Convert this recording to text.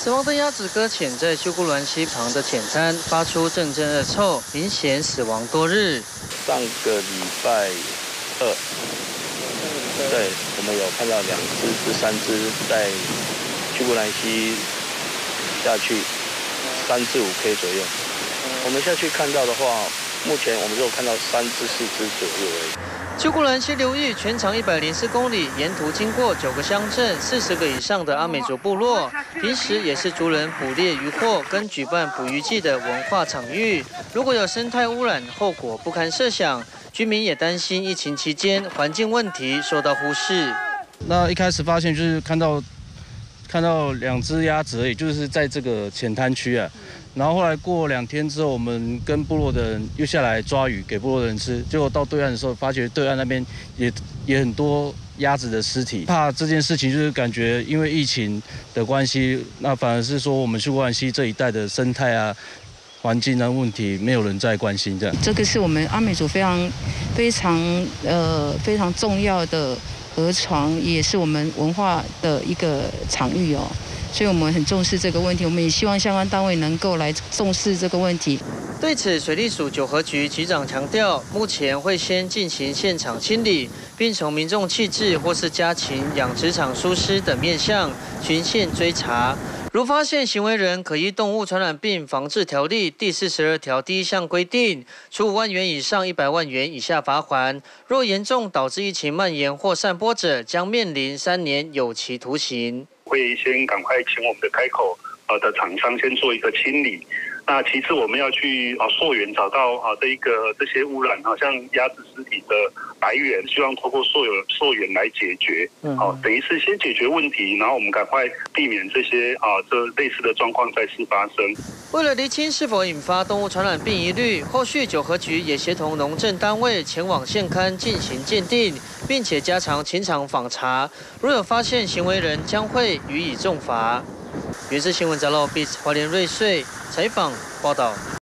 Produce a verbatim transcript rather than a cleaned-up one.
死亡的鸭子搁浅在秀姑峦溪旁的浅滩，发出阵阵恶臭，明显死亡多日。 上个礼拜二，对，我们有看到两只至三只在秀姑峦溪下去三至五 K 左右。我们下去看到的话，目前我们只有看到三至四只左右而已。 秀姑峦溪流域全长一百零四公里，沿途经过九个乡镇、四十个以上的阿美族部落，平时也是族人捕猎渔获跟举办捕鱼季的文化场域。如果有生态污染，后果不堪设想。居民也担心疫情期间环境问题受到忽视。 那一开始发现就是看到看到两只鸭子而已，就是在这个浅滩区啊。然后后来过两天之后，我们跟部落的人又下来抓鱼给部落的人吃，结果到对岸的时候，发觉对岸那边也也很多鸭子的尸体。怕这件事情就是感觉因为疫情的关系，那反而是说我们秀姑峦溪这一带的生态啊、环境的问题，没有人在关心这样。 这个是我们阿美族非常非常呃非常重要的河床，也是我们文化的一个场域哦。所以我们很重视这个问题，我们也希望相关单位能够来重视这个问题。 对此，水利署九河局局长强调，目前会先进行现场清理，并从民众弃置或是家禽养殖场疏失等面向循线追查。如发现行为人，可依《动物传染病防治条例》第四十二条第一项规定，处五万元以上一百万元以下罚锾；若严重导致疫情蔓延或散播者，将面临三年有期徒刑。 会先赶快请我们的开口呃的厂商先做一个清理。那其次我们要去啊溯源找到啊这一个这些污染，好像鸭子尸体的来源，希望透过溯源溯源来解决。嗯，好，等于是先解决问题，然后我们赶快避免这些啊这类似的状况再次发生。 为了厘清是否引发动物传染病疑虑，后续九河局也协同农政单位前往现勘进行鉴定，并且加强禽场访查。如有发现行为人，将会予以重罚。原视新闻杂报 ，B 华联瑞穗采访报道。